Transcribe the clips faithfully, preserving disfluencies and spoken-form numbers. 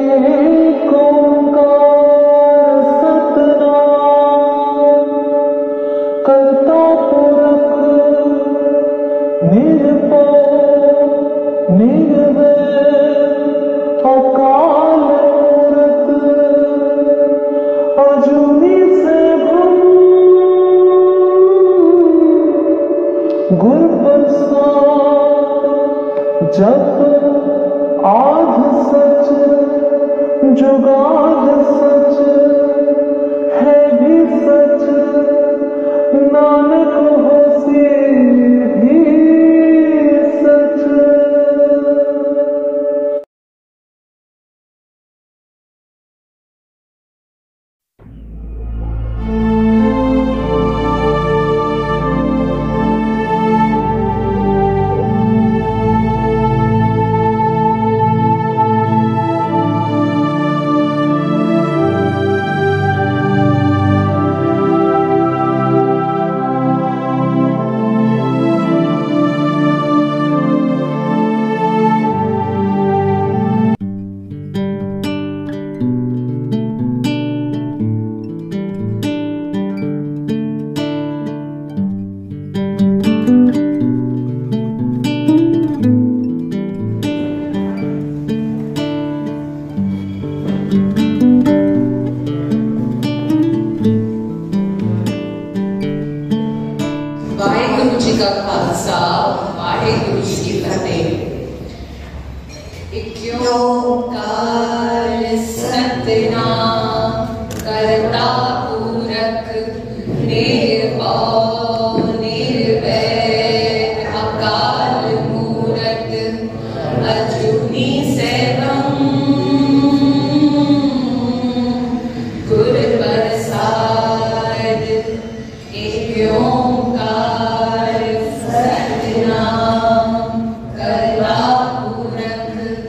जब आध सच जुगाड़ सच है भी सच, नानक होसी भी सच। वाहेगुरु जी का खालसा, वाहेगुरु जी की फतेह। एक ओंकार सतनाम करता पूरक निर्भव निर्वैर अकाल मूरत अजूनी सैभम गुर प्रसाद। एक ओंकार सतनाम करता पूरक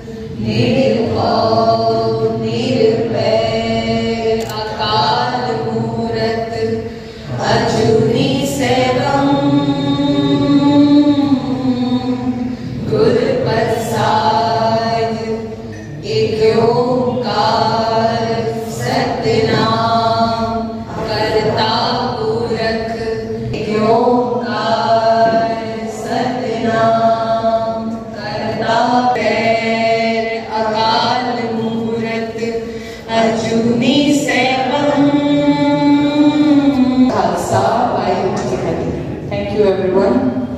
निर्भव निर्वैर अकाल मूरत अजूनी सैभम गुर प्रसाद। एक ओंकार सतनाम करता पूरक एक ओंकार सतनाम करता पैर अकाल मूरत अजूनी सैभम। खालसा वाहेगुरु जी की फतेह। Thank you everyone.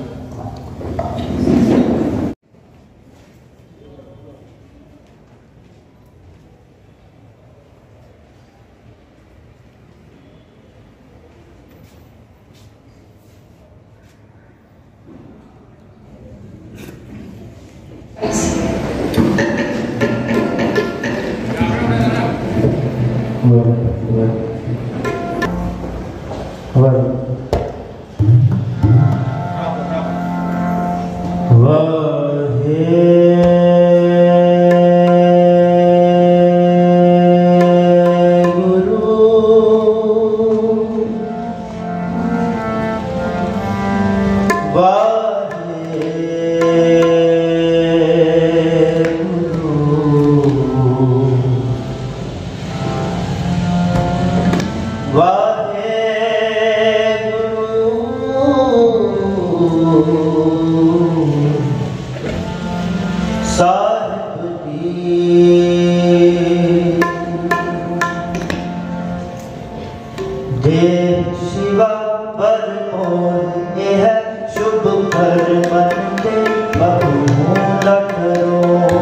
शिवा पर यह शुभ कर बनते बहुमूल करो।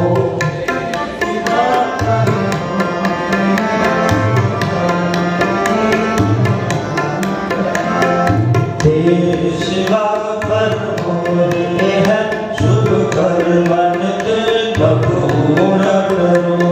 देव शिवा पर यह शुभ कर बनते बहुमूल करो।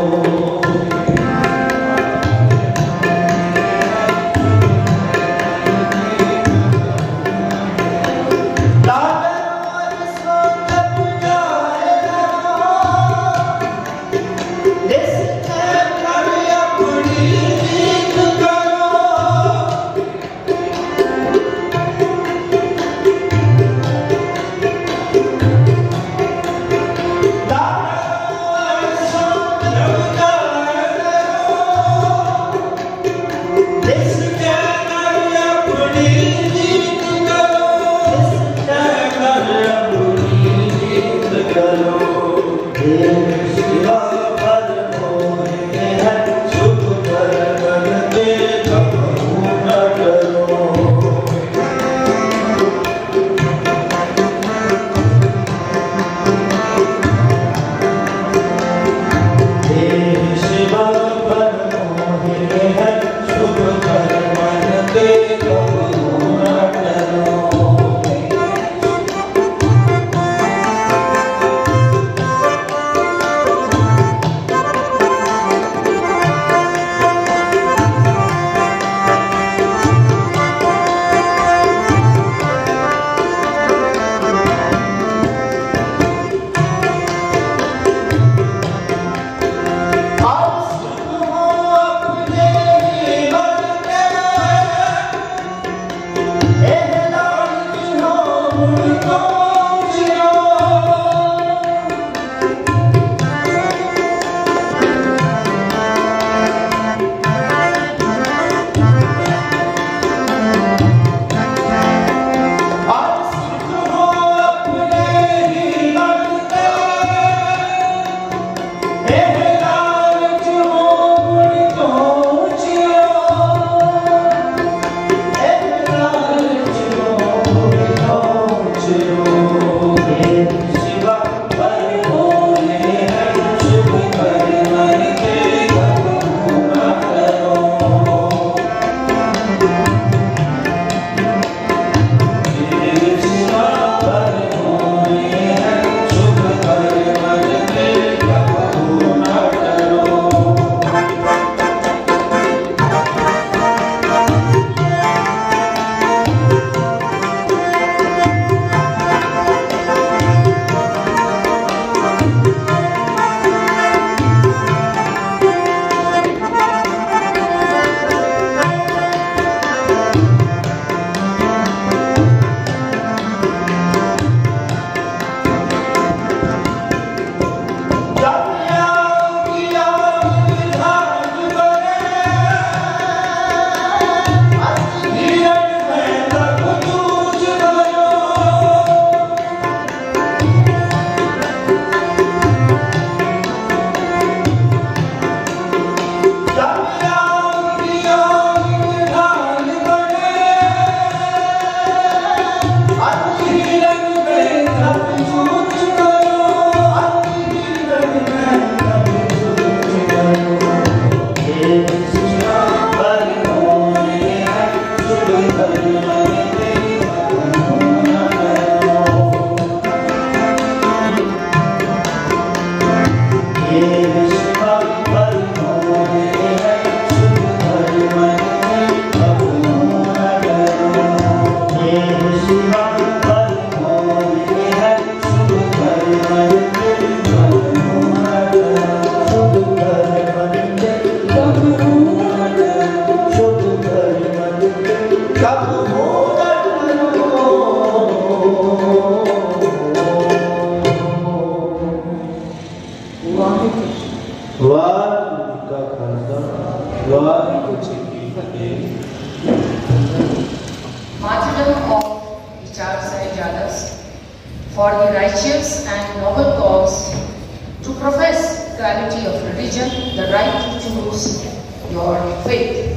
Martyrdom of the Char Sahijadas for the righteous and noble cause to profess equality of religion, the right to choose your faith.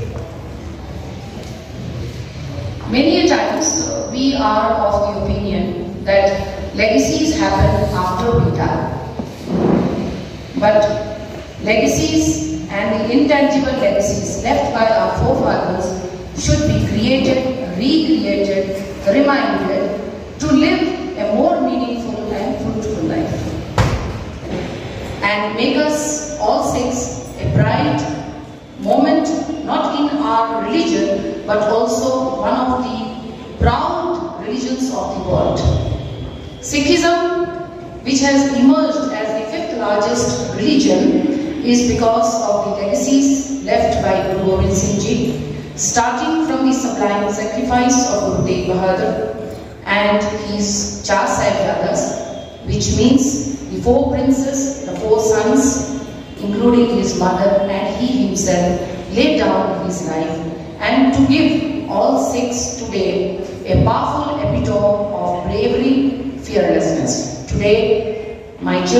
Many a times uh, we are of the opinion that legacies happen after we die. But legacies and the intangible legacies left by our forefathers should be created, recreated, reminded to live a more meaningful and fruitful life. And make us all six a bright moment, not in our religion, but also one of the proud religions of the world. Sikhism, which has emerged as the fifth largest religion, is because of the legacies left by Guru Gobind Singh Ji, starting from the sublime sacrifice of Guru Tegh Bahadur and his Char Sahijadas, which means the four princes, the four sons, including his mother and he himself, laid down his life, and to give all six today a powerful epitome of bravery, fearlessness. Today, my children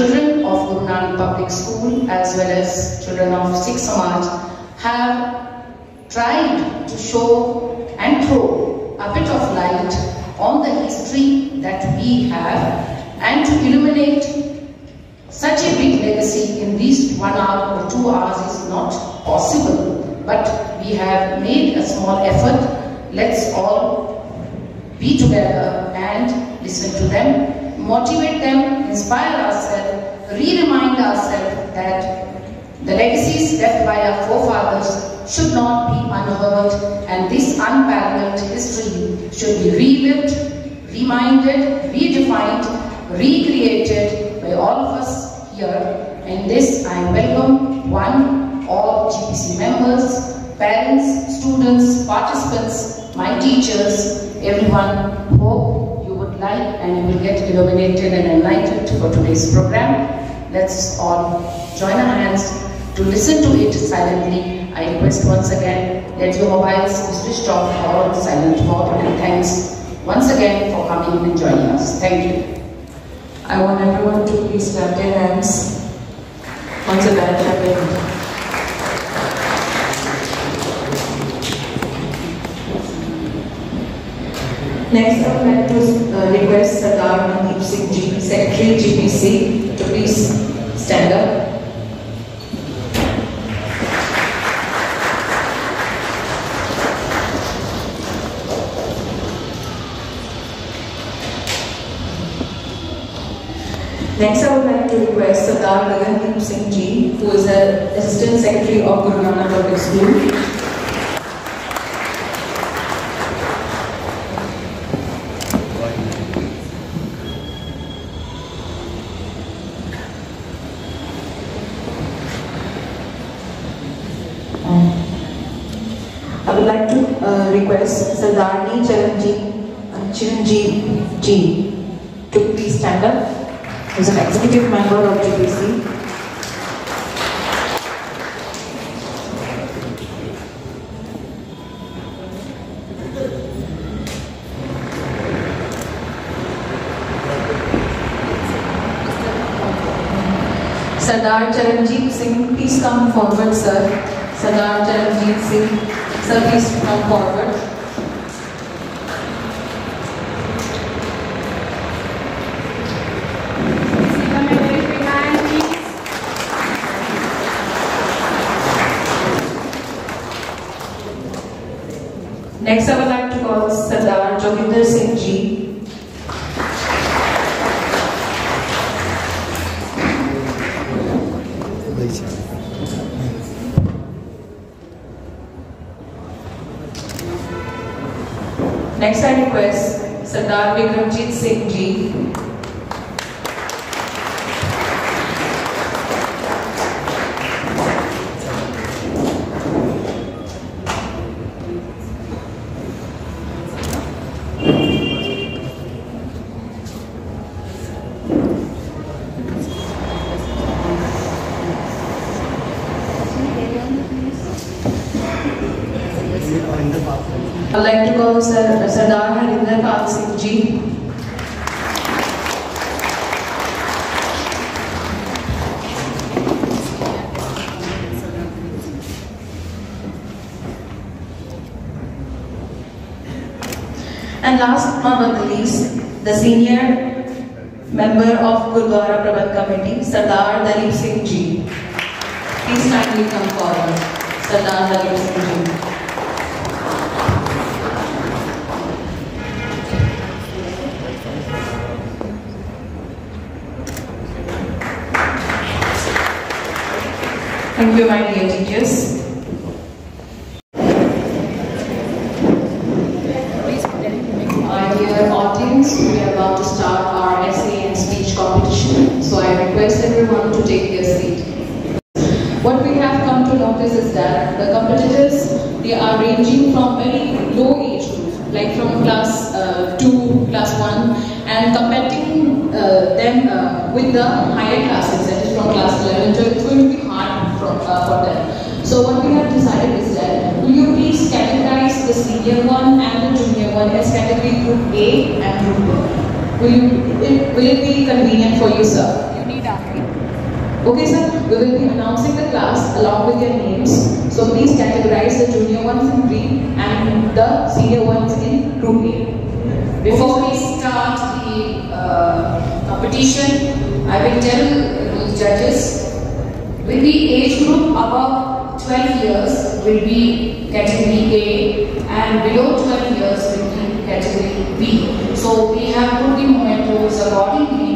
of Guru Nanak Public School as well as children of Sikh Samaj have tried to show and throw a bit of light on the history that we have and to illuminate such a big legacy in these one hour or two hours is not possible. But we have made a small effort. Let's all be together and listen to them, motivate them, inspire ourselves, re-remind ourselves that the legacies left by our forefathers should not be unheard, and this unparalleled history should be relived, reminded, redefined, recreated by all of us here. In this, I welcome one, all G P C members, parents, students, participants, my teachers, everyone. Hope you would like and you will get illuminated and enlightened for today's program. Let's all join our hands to listen to it silently. I request once again, let your mobiles be switched off or on silent mode, and thanks once again for coming and joining us. Thank you. I want everyone to please clap their hands. Once again, clap their hands. Next, I would like to uh, request Sardar Mandeep Singh Ji, Secretary G P C, to please stand up. Next, I would like to request Sardar Gagandeep Singh Ji, who is the Assistant Secretary of Guru Nanak Public School. I would like to uh, request Sardarni Chiranjeev uh, Chiranjeev Ji to please stand up. He is an executive member of G P C. Sardar Charanjit Singh, please come forward, sir. Sardar Charanjit Singh, sir, please come forward. Next, I would like to call Sardar Joginder Singh Ji. Next, I request Sardar Vikramjit Singh Ji. I'd like to call Sir, Sardar Harinder Pal Singh Ji. And last but not the least, the senior member of Gurdwara Prabandh Committee, Sardar Dalip Singh Ji. Please kindly come forward. Sardar Dalip Singh Ji. Thank you, my dear teachers. My dear audience, we are about to start our essay and speech competition, so I request everyone to take their seat. What we have come to notice is that the competitors, they are ranging from very low age group, like from class uh, two, class one, and competing uh, them uh, with the higher classes, that is from class eleven, so it's going to be hard from, uh, for them. So what we have decided is that, will you please categorize the senior one and the junior one as category group A and group B? Will, you, it, will it be convenient for you, sir? You need a Okay, sir, we will be announcing the class along with their names. So please categorize the junior ones in green and the senior ones in group A. Before we start the uh, competition, I will tell the judges, will be age group above twelve years will be category A and below twelve years will be category B. So we have put the mementos accordingly.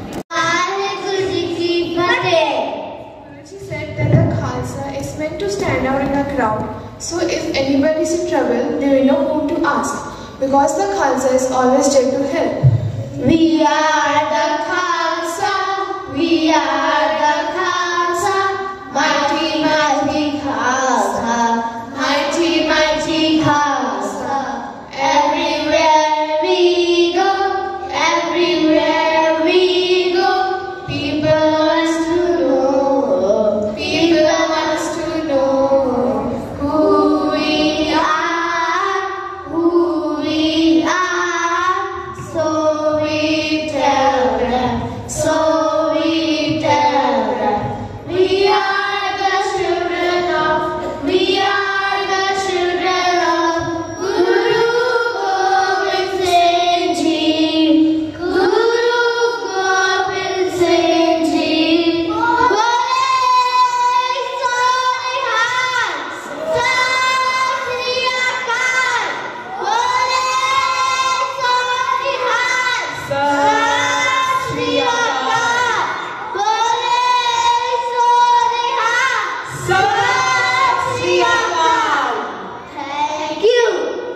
Guruji said that the Khalsa is meant to stand out in a crowd. So if anybody is in trouble, they will know whom to ask. Because the Khalsa is always there to help. We are the Khalsa, we are the Khalsa, mighty, mighty Khalsa, mighty, mighty Khalsa. Everywhere we go, everywhere we go, people want to know, people want to know who we are, who we are. So we tell them, so we tell them, we are the children of, we are the children of Guru Gobind Singh Ji, Guru Gobind Singh Ji. Bole Sohnihat, Sat Shri Akal. Bole Sohnihat, Sat Shri Akal. Bole Sohnihat, Sat Shri Akal. Thank you.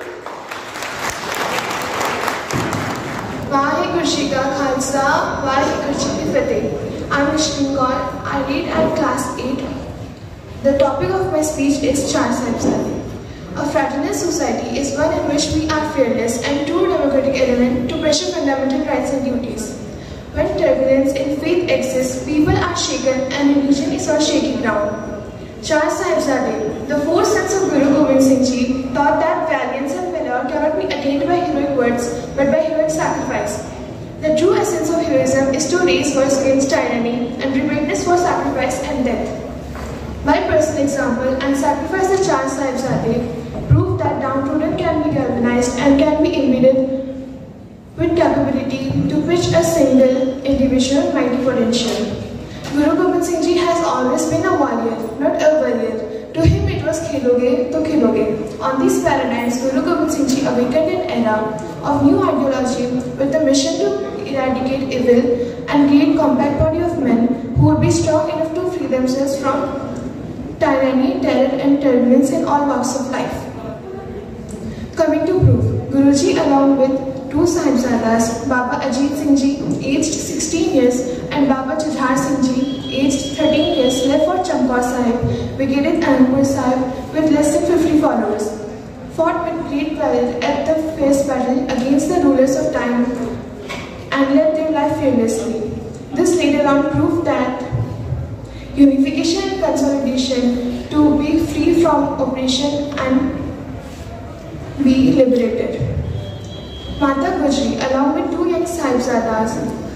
Vaheguru Ji Ka Khalsa, Vaheguru Ji Ki Fateh. I am Nishrin Kaur. I read at class eight. The topic of my speech is Char Sahibzade. A fraternal society is one in which we are fearless and true democratic element to pressure fundamental rights and duties. When turbulence in faith exists, people are shaken and religion is on shaky ground. Char Sahibzade, the four sons of Guru Gobind Singh Ji, taught that valiance and valor cannot be attained by heroic words but by heroic sacrifice. The true essence of heroism is to raise voice against tyranny and preparedness for sacrifice and death. My personal example and sacrifice of Char Sahibzade prove that downtrodden can be galvanized and can be imbued with capability to pitch a single individual mighty potential. Guru Gobind Singh Ji has always been a warrior, not a warrior. To him it was khiloge to khiloge. On these paradigms, Guru Gobind Singh Ji awakened an era of new ideology with the mission to eradicate evil and create compact body of men who would be strong enough to free themselves from tyranny, terror and turbulence in all walks of life. Coming to proof, Guruji along with two Sahibzadas, Baba Ajit Singh Ji, aged sixteen years, and Baba Jujhar Singh Ji, aged thirteen years, left for Chamkaur Sahib, brigaded Anandpur Sahib with less than fifty followers, fought with great valor at the fierce battle against the rulers of time and led their life fearlessly. This later on proved that unification and consolidation to be free from oppression and be liberated. Mata Gujri, along with two young Sahibzadas,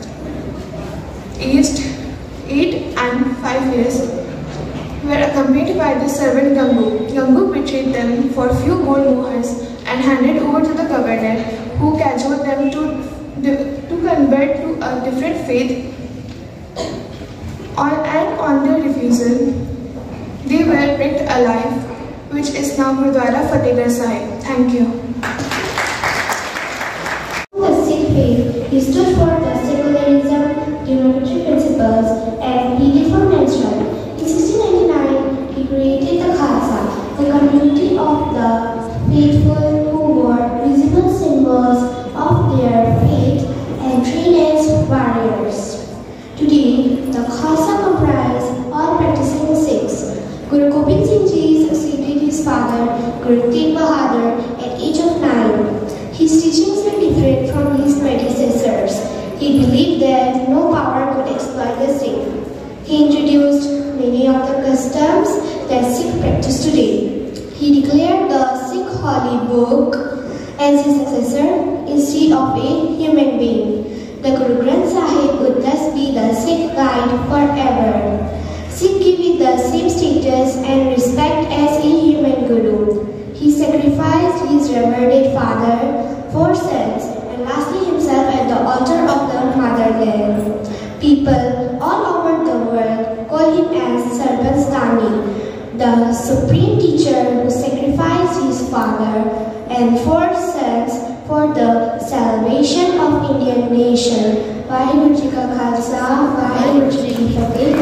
aged eight and five years, were accompanied by the servant Gangu. Gangu betrayed them for few gold mohurs and handed over to the governor, who cajoled them to, to convert to a different faith. On, and on their refusal, they were picked alive, which is now Gurdwara Fatehgarh Sahib. Thank you. The Sikh faith, he stood for the secularism, democratic principles, and he reformed men's rights. In sixteen ninety-nine, he created the Khalsa, the community of the faithful who wore visible symbols of their faith and trained as warriors. Today, the Khalsa comprise all practicing Sikhs. Guru Gobind Singh Ji succeeded his father, Guru Tegh Bahadur, at age of nine. His teachings were different from his predecessors. He believed that no power could exploit the Sikh. He introduced many of the customs that Sikh practice today. He declared the Sikh holy book as his successor instead of a human being. The Guru Granth Sahib would thus be the Sikh guide forever. Sikh giving the same status and respect as a human Guru. He sacrificed his revered father, four sons, and lastly himself at the altar of the motherland. People all over the world call him as Sarbanstani, the supreme teacher who sacrificed his father and four sons for the salvation of Indian nation. Vaheguru Ji Ka Khalsa, Vaheguru Ji Ki Fateh.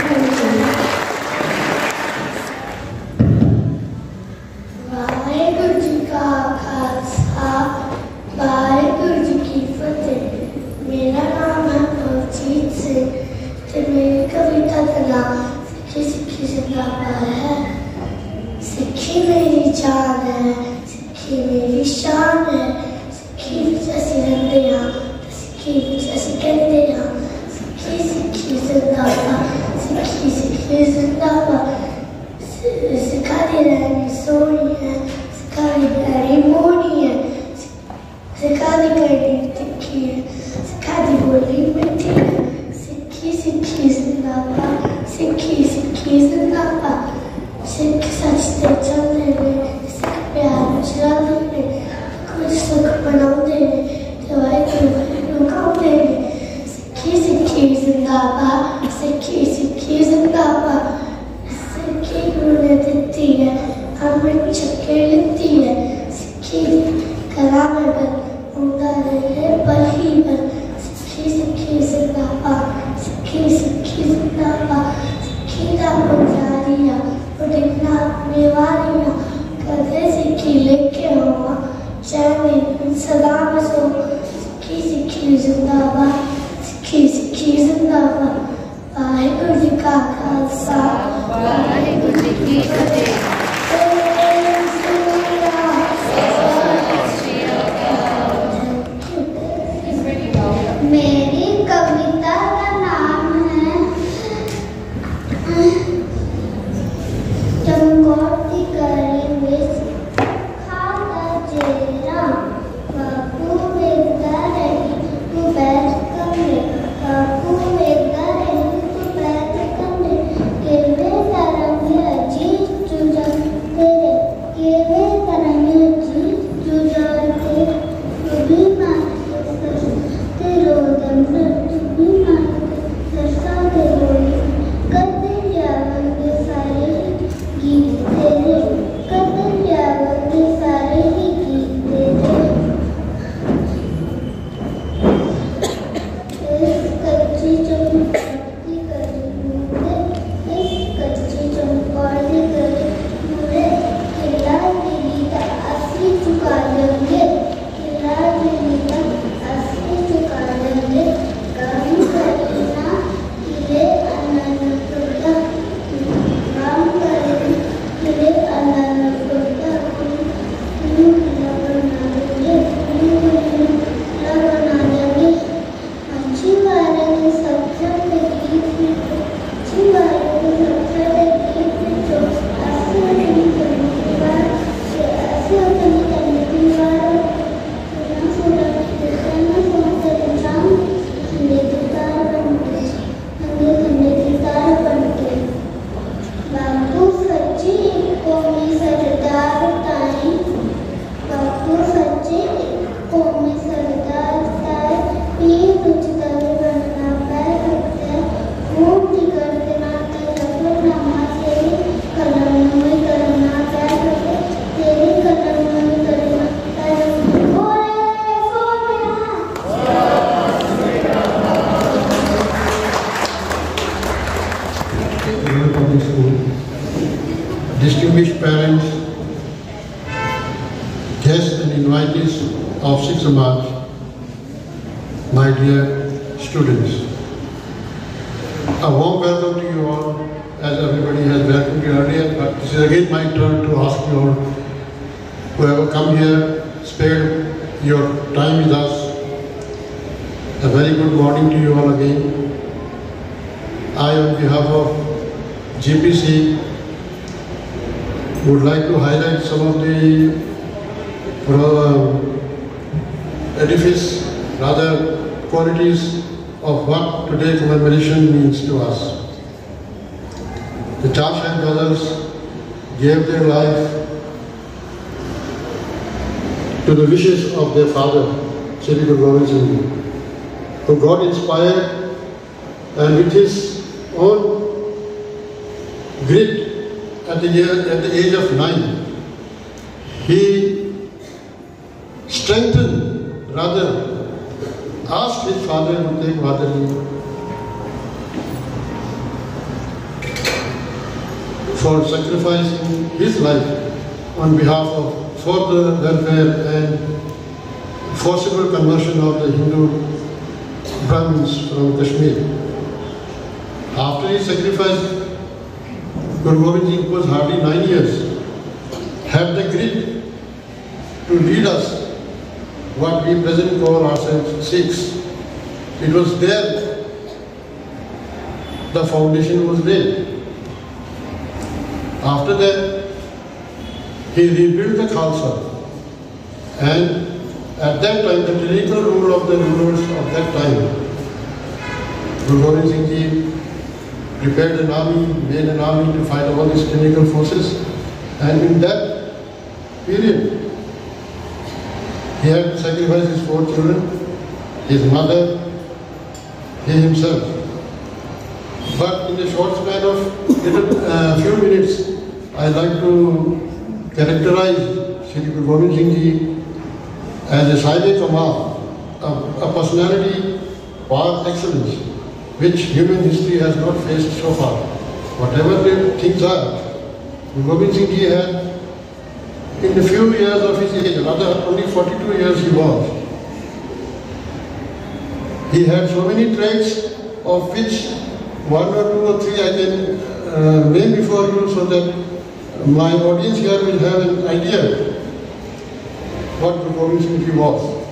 Vaheguru Ji Ka Khalsa, Vaheguru Ji Ki Fateh. मेरा नाम है अवजीत सिंह ते मेरी कविता का नाम सिक्खी सिक्खी जिंदाबाद है। सिक्खी मेरी जान है, सिक्खी मेरी शान है। सिक्खी विच असीं रहिंदे हां, सिक्खी विच असीं कहंदे हां, सिक्खी सिक्खी जिंदाबाद, सिक्खी सिक्खी जिंदाबाद। सिक्खा दी रहनी सोहनी है, सिक्खा दी प्यारी मोहनी है, सिक्खा दी करनी तिखी है, सिक्खा दी बोली मिठी है। सिक्खी सिक्खी जिंदाबाद, सिक्खी सिक्खी जिंदाबाद। सिक्ख सच ते चलदे ने, सिक्ख प्यार चलांदे ने, कुछ सुख मनाउंदे ने ते वाहिगुरू वाहिगुरू गाउंदे ने। सिक्खी सिक्खी जिंदाबाद, सिक्खी सिक्खी जिंदाबाद। सिक्खी गुरु ने दित्ती है, अमृत छके लित्ती है। सिक्खी कला नगर उंदा रहे बली बन। सिक्खी सिक्खी जिंदाबाद, सिक्खी सिक्खी जिंदाबाद। सिक्खी दा पुजारिया उड़ना मेवारिया, कदे सिक्खी लेके आवा चैन सलाम सो। सिक्खी सिक्खी जिंदाबाद, सिक्खी सिक्खी जिंदाबाद। वाहिगुरू जी का खालसा, वाहिगुरू जी की फतेह। मेरी कविता का नाम है चमकोती करेंगे खाता चेहरा। बापू वेदा रही तू बैठ कमरे, बापू वेदा रही तू बैठ कमरे। केवे करेंगे अजीज चुजा तेरे, केवे करेंगे अजीज चुजा तेरे। तू भी मार तेरो दम तू भी मार सरसा दे रोई। करते जाओगे सारे गीत तेरे, करते जाओगे सारे ही गीत तेरे। इस कच्ची चमकोती करी मुझे, इस कच्ची चमकोती करी मुझे। किला दिली का असली चुका देंगे, किला दिली का असली चुका देंगे। काम करना किले अनंत खुदा, काम करना किले अनंत खुदा। तुम किला बना देंगे, तुम किला बना देंगे। अच्छी बारे के सबसे गीत लिखो, अच्छी बारे के सबसे गीत लिखो। ऐसे नहीं करने की बात, ऐसे नहीं करने की बात। बिना सुना देखा ना सुनते इंसान, खंडे की तार बन के, खंडे खंडे की तार बन के। बापू सच्ची कौमी सरदार ताई, बापू सच्ची कौमी सरदार ताई। पीर कुछ तले बनना पैर रखते हैं, खूब जिगर के नाते जबर नामा तेरी कलम में करना पैर रखते, तेरी कलम में करना पैर रखते। बोले Sonia Rural Public School, distinguished parents, guests and invitees of Sikh Samaj, my dear students. A warm welcome to you all, as everybody has welcomed you earlier, but this is again my turn to ask you all, whoever come here, spared your time with us. A very good morning to you all again. I, on behalf of G P C, would like to highlight some of the uh, edifice, rather qualities of what today commemoration means to us. The Char Sahib brothers gave their life to the wishes of their father, Shri Guru Gobind Singh Ji, who got inspired and with his own grit at the, year, at the age of nine, he strengthened, rather asked his father to take Mother leave for sacrificing his life on behalf of for the welfare and forcible conversion of the Hindu Brahmins from Kashmir. After his sacrifice, Guru Gobind Singh was hardly nine years, had the grit to lead us what we presently call ourselves Sikhs. It was there the foundation was laid. After that, he rebuilt the Khalsa, and at that time, the tyrannical rule of the rulers of that time, Guru Gobind Singh Ji prepared an army, made an army to fight all these tyrannical forces, and in that period, he had to sacrifice his four children, his mother, he himself. But in a short span of little, uh, few minutes, I'd like to characterize Shri Guru Gobind Singh Ji as a Sahib Kamal, a, a personality par excellence, which human history has not faced so far. Whatever the things are, Guru Gobind Singh Ji had, in the few years of his age, rather only forty-two years he was, he had so many traits of which one or two or three I can uh, name before you so that my audience here will have an idea what Guru Gobind Singh Ji was.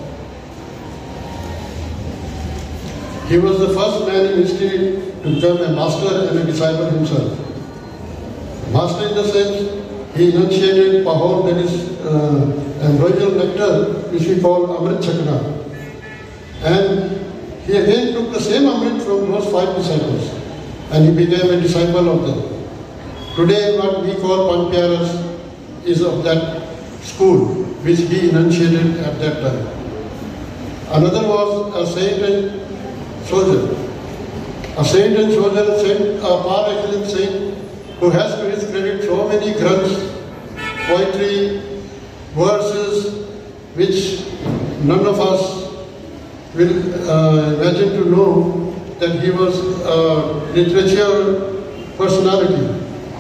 He was the first man in history to become a master and a disciple himself. Master in the sense, he enunciated Pahol, that is uh, ambrosial nectar, which we call Amrit Chakra. And he again took the same Amrit from those five disciples, and he became a disciple of them. Today, what we call Panch Pyaras is of that school, which he enunciated at that time. Another was a saint and soldier. A saint and soldier, saint, a par excellent saint, who has to his credit so many granths, poetry, verses, which none of us will uh, imagine to know that he was a literature personality.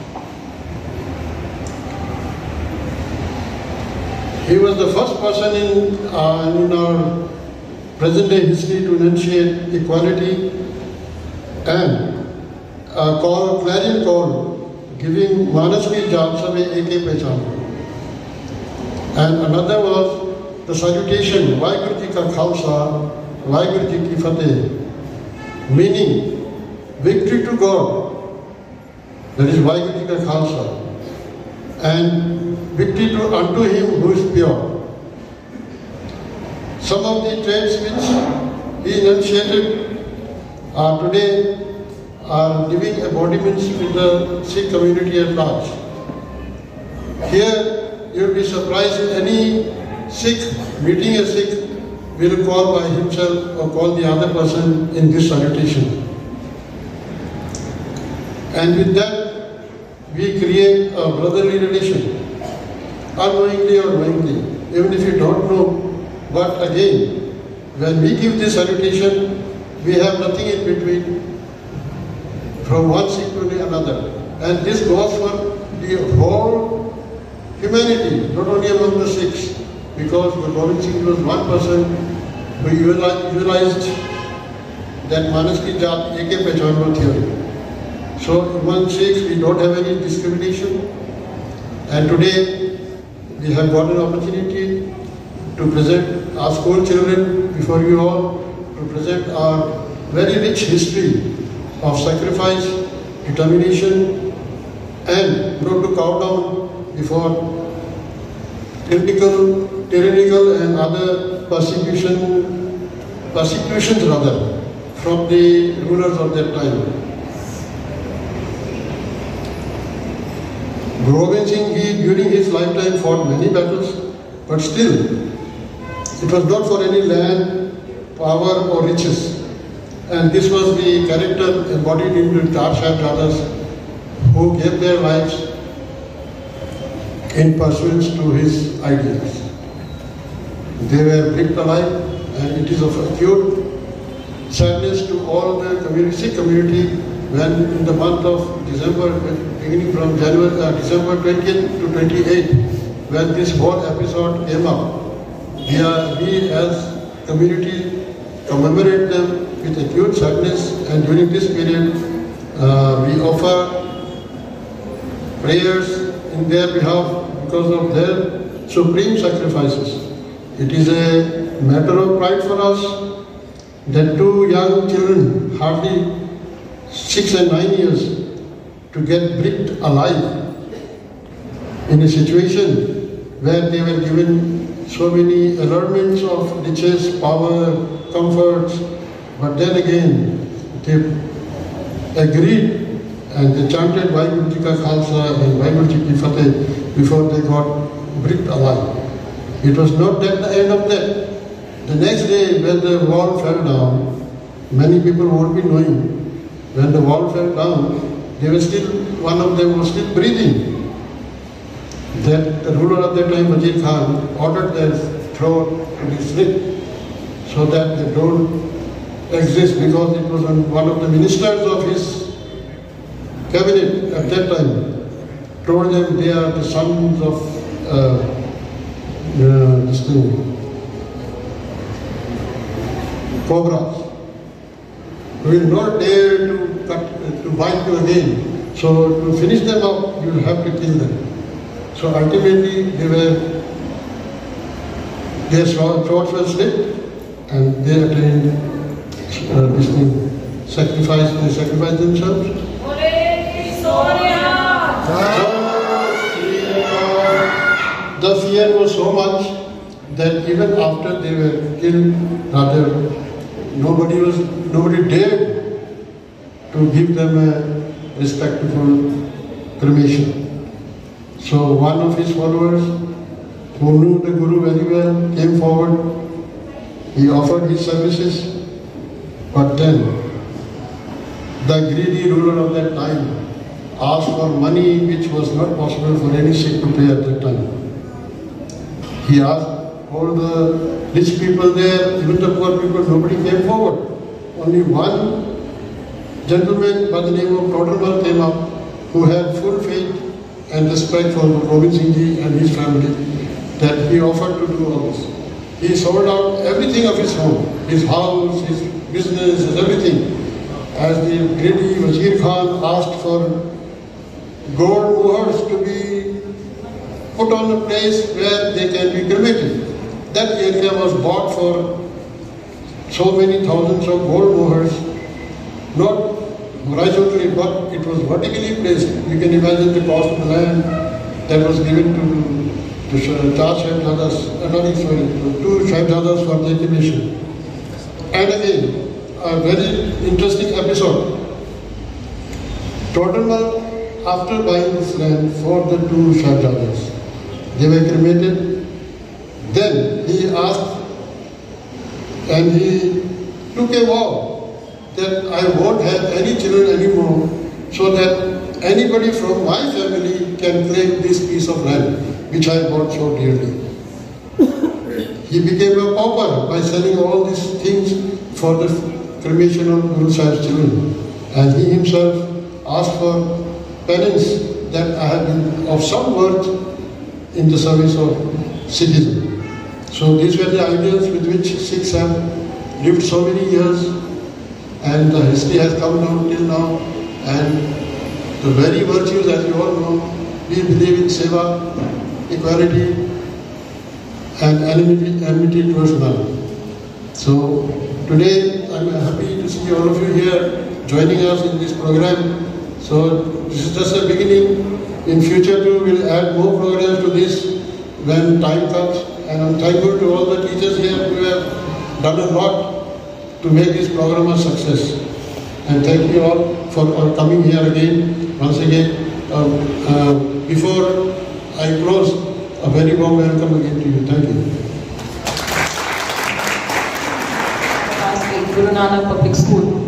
He was the first person in, uh, in our present day history to enunciate equality and a call, clarion call, giving Manas ki jaat sabhe ek hi pehchan. And another was the salutation, Vaheguru Ji ka Khalsa, Vaheguru Ji ki Fateh, meaning victory to God, that is Vaheguru Ji ka Khalsa, and victory to unto him who is pure. Some of the traits which he enunciated are today are living embodiments with the Sikh community at large. Here you will be surprised if any Sikh meeting a Sikh will call by himself or call the other person in this salutation. And with that we create a brotherly relation, unknowingly or knowingly, even if you don't know. But again, when we give this salutation, we have nothing in between from one Sikh to another. And this goes for the whole humanity, not only among the Sikhs, because Guru Gobind Singh was one person who utilized that Manas ki jaat ek hi pehchan theory. So among Sikhs we don't have any discrimination, and today we have got an opportunity to present our school children before you all, to present our very rich history of sacrifice, determination, and not to cow down before tyrannical, tyrannical and other persecution, persecutions rather, from the rulers of that time. Guru Gobind Singh Ji during his lifetime fought many battles, but still it was not for any land, power or riches. And this was the character embodied into Char Sahibzadas who gave their lives in pursuance to his ideals. They were bricked alive, and it is of acute sadness to all the community, Sikh community when in the month of December, beginning from January, uh, December twentieth to twenty-eighth, when this whole episode came up, we, are, we as community commemorate them with acute sadness, and during this period uh, we offer prayers in their behalf because of their supreme sacrifices. It is a matter of pride for us that two young children, hardly six and nine years, to get bricked alive in a situation where they were given so many allurements of riches, power, comforts, but then again they agreed and they chanted Vaheguru Ji Ka Khalsa and Vaheguru Ji Ki Fateh before they got bricked alive. It was not that the end of that. The next day when the wall fell down, many people won't be knowing, when the wall fell down, they were still, one of them was still breathing. That the ruler of that time, Wazir Khan, ordered their throat to be slit so that they don't exist, because it was one of the ministers of his cabinet at that time told them they are the sons of uh, uh, this thing, cobras. We will not dare to cut, to bite you again. So to finish them up, you will have to kill them. So ultimately they were, their throats were slit, and they attained uh, this thing, sacrifice, they sacrificed themselves. The fear was so much that even after they were killed, rather nobody was, nobody dared to give them a respectful cremation. So one of his followers, who knew the Guru very well, came forward. He offered his services, but then the greedy ruler of that time asked for money which was not possible for any Sikh to pay at that time. He asked all the rich people there, even the poor people, nobody came forward. Only one gentleman by the name of Totalmal came up, who had full faith and respect for Gobind Singh Ji and his family, that he offered to do all this. He sold out everything of his home, his house, his business, his everything. As the greedy Wazir Khan asked for gold mohurs to be put on a place where they can be cremated. That area was bought for so many thousands of gold mohurs, not horizontally, but it was vertically placed. You can imagine the cost of the land that was given to to Char Sahibzadas, another sorry, to two Sahibzadas for the cremation. And again, a very interesting episode. Totalmal, after buying this land for the two Sahibzadas, they were cremated. Then he asked, and he took a vow that I won't have any children anymore, so that anybody from my family can claim this piece of land, which I bought so dearly. He became a pauper by selling all these things for the cremation of Guru Sahib's children. And he himself asked for penance that I have been of some worth in the service of Sikhism. So these were the ideals with which Sikhs have lived so many years, and the history has come down till now. And the very virtues, as you all know, we believe in seva, equality, and enmity, enmity towards none. So today I am happy to see all of you here joining us in this program. So this is just a beginning. In future too, we will add more programs to this when time comes. And I'm thankful to all the teachers here who have done a lot to make this program a success. And thank you all for uh, coming here again, once again. Um, uh, before I close, a very warm welcome again to you. Thank you. Guru Nanak Public School.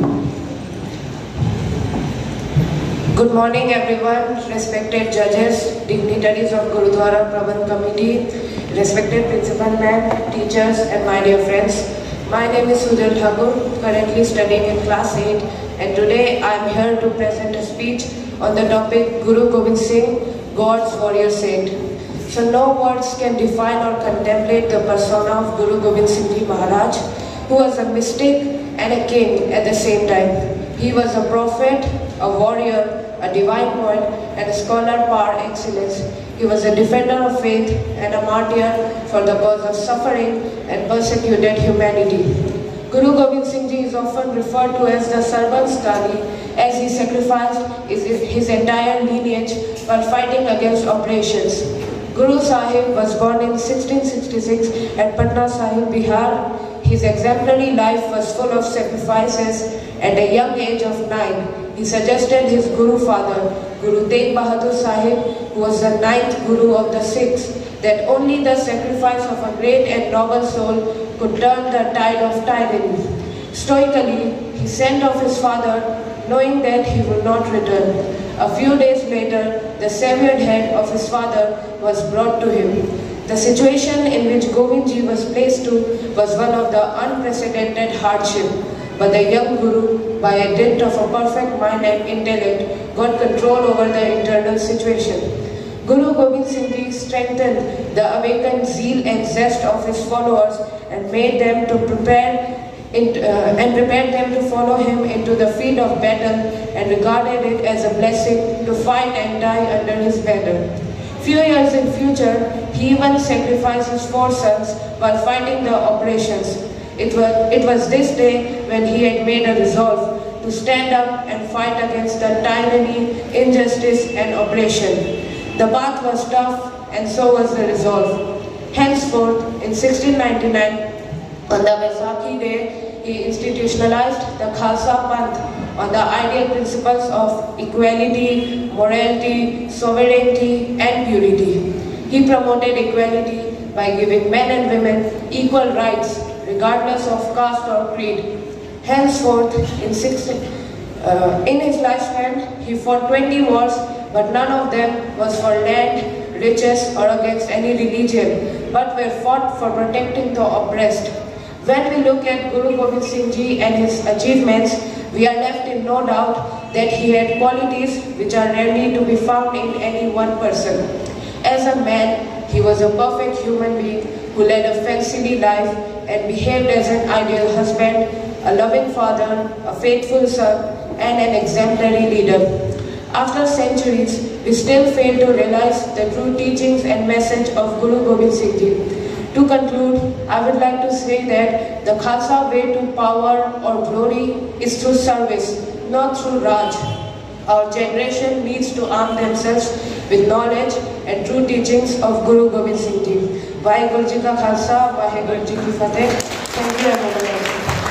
Good morning everyone, respected judges, dignitaries of Gurudwara Prabandh Committee, respected principal ma'am, teachers and my dear friends. My name is Sujal Thakur, currently studying in class eight, and today I am here to present a speech on the topic Guru Gobind Singh, God's warrior saint. So no words can define or contemplate the persona of Guru Gobind Singh Ji Maharaj, who was a mystic and a king at the same time. He was a prophet, a warrior, a divine poet and a scholar par excellence. He was a defender of faith and a martyr for the cause of suffering and persecuted humanity. Guru Gobind Singh Ji is often referred to as the Sarbanstali, as he sacrificed his, his entire lineage while fighting against oppressions. Guru Sahib was born in sixteen sixty-six at Patna Sahib, Bihar. His exemplary life was full of sacrifices. At a young age of nine, he suggested his Guru father, Guru Tegh Bahadur Sahib, who was the ninth Guru of the Sikhs, that only the sacrifice of a great and noble soul could turn the tide of tyranny. Stoically, he sent off his father, knowing that he would not return. A few days later, the severed head of his father was brought to him. The situation in which Govindji was placed to was one of the unprecedented hardship. But the young Guru, by a dint of a perfect mind and intellect, got control over the internal situation. Guru Gobind Singh Ji strengthened the awakened zeal and zest of his followers and made them to prepare in, uh, and prepared them to follow him into the field of battle and regarded it as a blessing to fight and die under his banner. Few years in future, he even sacrificed his four sons while fighting the oppressions. It was, it was this day when he had made a resolve to stand up and fight against the tyranny, injustice and oppression. The path was tough and so was the resolve. Henceforth, in sixteen ninety-nine, on the Vaisakhi day, he institutionalized the Khalsa Panth on the ideal principles of equality, morality, sovereignty and purity. He promoted equality by giving men and women equal rights regardless of caste or creed. Henceforth, in, sixteen, uh, in his lifespan, he fought twenty wars, but none of them was for land, riches or against any religion, but were fought for protecting the oppressed. When we look at Guru Gobind Singh Ji and his achievements, we are left in no doubt that he had qualities which are rarely to be found in any one person. As a man, he was a perfect human being who led a fanciful life and behaved as an ideal husband, a loving father, a faithful son, and an exemplary leader. After centuries, we still fail to realize the true teachings and message of Guru Gobind Singh Ji. To conclude, I would like to say that the Khalsa way to power or glory is through service, not through Raj. Our generation needs to arm themselves with knowledge and true teachings of Guru Gobind Singh Ji. Vaheguru Ji Ka Khalsa, Vaheguru Ji Ki Fateh. Thank you everyone.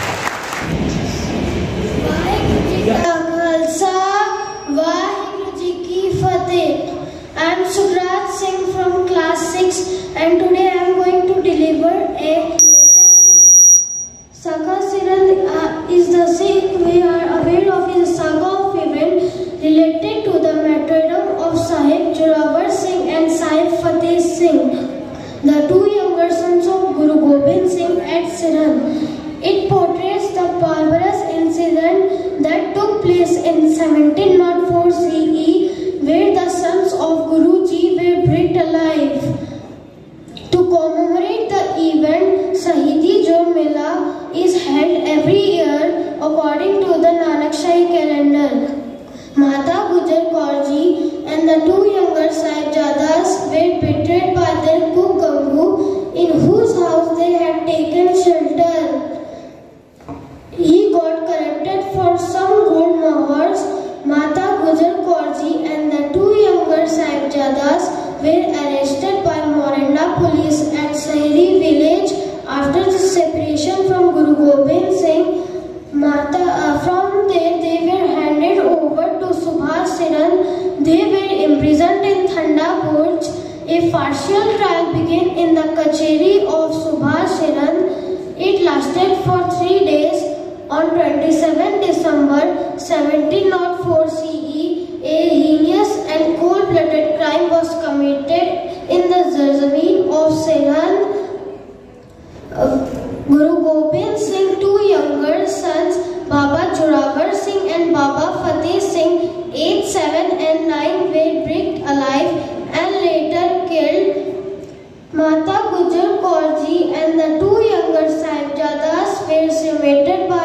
Vaheguru Ji Ka Khalsa, Vaheguru Ji Ki Fateh. I am Sukraj Singh from class six and today I am going to deliver a Saga Siran uh, is the Sikh we are aware of is a saga of event related to the martyrdom of Sahib Jorawar Singh and Sahib Fateh Singh, the two younger sons of Guru Gobind Singh at Siran. It portrays the barbarous incident that took place in seventeen oh four C E where the sons of Guru Ji were buried alive. To commemorate the event, Shahidi Jom Mela is held every year according to the Nanakshahi calendar. Mata Gujar Kaur Ji and the two younger Sahibjadas were betrayed by their cook Gangu, in whose house they had taken shelter. He got corrected for some gold mohurs. Mata Gujar Kaur Ji and the two younger Sahibjadas were arrested by Morinda police at Sahiri village after the separation from Guru Gobind Singh. A partial trial began in the Kacheri of Subhash Hiran. It lasted for three days. On twenty-seventh December seventeen oh four C E, a heinous and cold-blooded crime was committed in the Zarzameen of Sirhind. Uh, Guru Gobind Singh, two younger sons, Baba Jorawar Singh and Baba Fateh Singh, eight, seven and nine, were bricked alive and later killed. Mata Gujar Kaur Ji and the two younger Sahibzadas were cremated by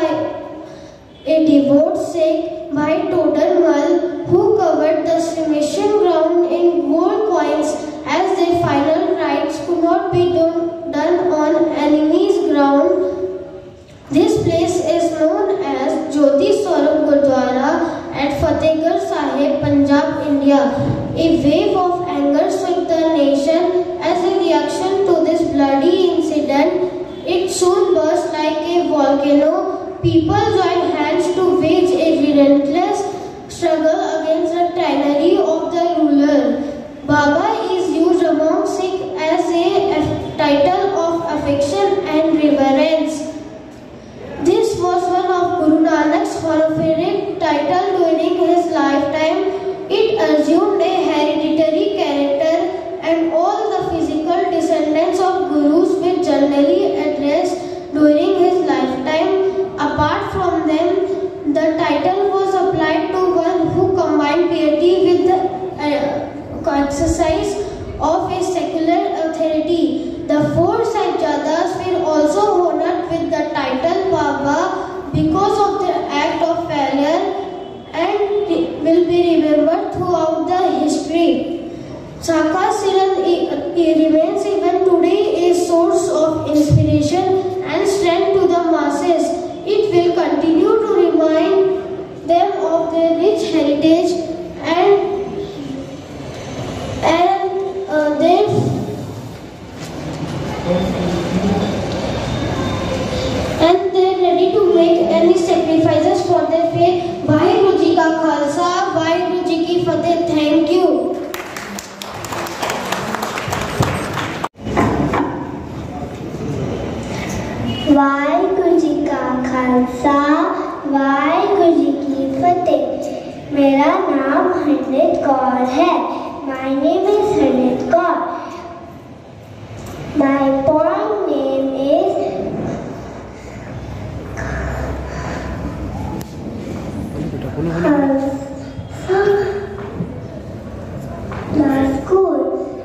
a devout Sikh by Todar Mal, who covered the cremation ground in gold coins as their final rites could not be done, done on enemy's ground. This place is known as Jyoti Swarup Gurdwara at Fatehgarh Sahib, Punjab, India. A wave of anger swept the nation as a reaction to this bloody incident. It soon burst like a volcano. People joined hands to wage a relentless struggle against the tyranny of the ruler. Baba is used among Sikh as a title of affection and reverence. This was one of Guru Nanak's honorific title during his lifetime. It assumed a hereditary character, and all the physical descendants of Gurus were generally addressed during his lifetime. Apart from them, the title was applied to one who combined piety with the uh, exercise of a secular authority. The four Sahibzadas were also honored with the title Baba because of their act of valor and will be remembered throughout the history. Sakha Siran remains even today a source of inspiration and strength to the masses. It will continue to remind them of their rich heritage and and uh, their and they're ready to make any sacrifices for their faith. Vaheguru Ji Ka Khalsa, Vaheguru Ji Ki Fateh. Thank you. Waheguru ji का खालसा, वाहिगुरु जी की फतेह। मेरा नाम हरनीत कौर है। My name is Hरनीत Kaur. My poem name is Khalsa the School.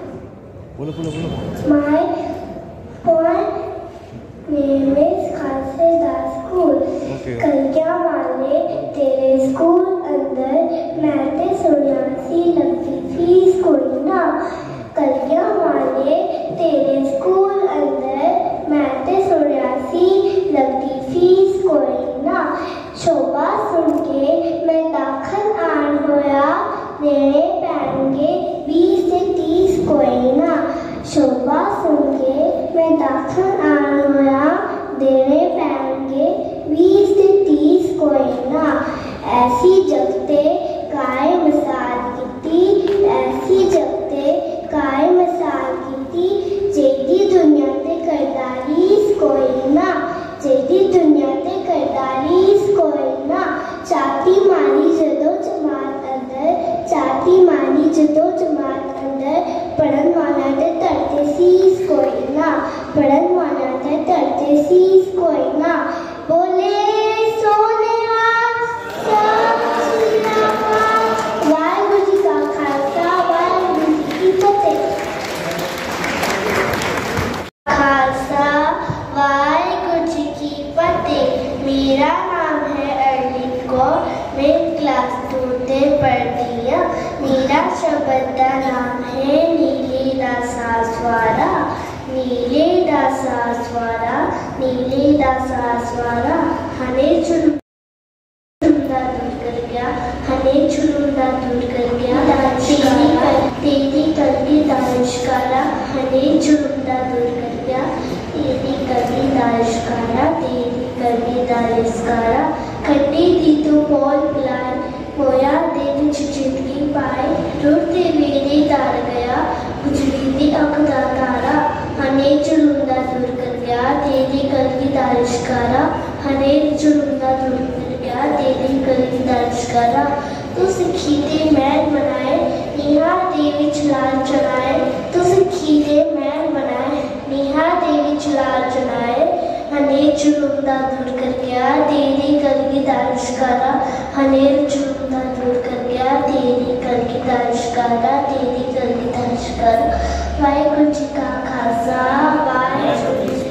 My poem name is Khalsa the School. कलियां वाले तेरे school अंदर मैं ते सुनिया सी लगती फीस कोई ना। कलियां वाले तेरे स्कूल अंदर मैं ते सुनिया सी लगती फीस कोई ना। शोभा सुन के मैं दाखल आन होया, देने पैंगे बीस से तीस कोई ना। शोभा सुन के मैं दाखल आन होया, देने पैंगे बीस से तीस कोई ना। ऐसी जगते काय मिसाल कीती, ऐसी जगते काय मिसाल कीती, जेदी दुनिया ते करदारीस कोई ना, जेदी दुनिया ते करदारीस कोई ना। चाती मारी जदों जमात अंदर, चाती मारी जदों जमात अंदर, पढ़न वाला ते तरते सीस कोई ना, पढ़न वाला ते तरते सीस कोई ना। बोले सोनिया वाहिगुरु जी का खालसा, वाहिगुरु जी की फतेह। खालसा वाहिगुरु जी की फतेह। मेरा नाम है हरनीत कौर, मैं क्लास टू ते पढ़ती हूँ। मेरा शब्द का नाम है नीले दा सासवारा, नीले दा सासवारा, नीले दा सासवारा। हने चुनुंदा दूर कर गया, हने चुनुंदा दूर कर गया। तेरी कलगी दानिशकारा, हने चुनुंदा दूर कर गया। तेरी कलगी दानिशकारा, तेरी कलगी दानिशकारा। खट्टी दी तो बोल बुलाए, मोया दिन चिचितली पाए, रुड़ते मेरे तार गया, गुजरी दी दाशकारा तू सिखी दे मैल बनाए नेहा दे विच लाल चढ़ाए तू सिखी दे मैल बनाए नेहा दे विच लाल चढ़ाए हनेर जुलुमदा दूर कर गया तेरी कलगी दाशकारा हनेर जुलुमदा दूर कर गया तेरी कलगी दाशकारा तेरी कलगी दाशकारा वाहिगुरू जी का खालसा वाहिगुरू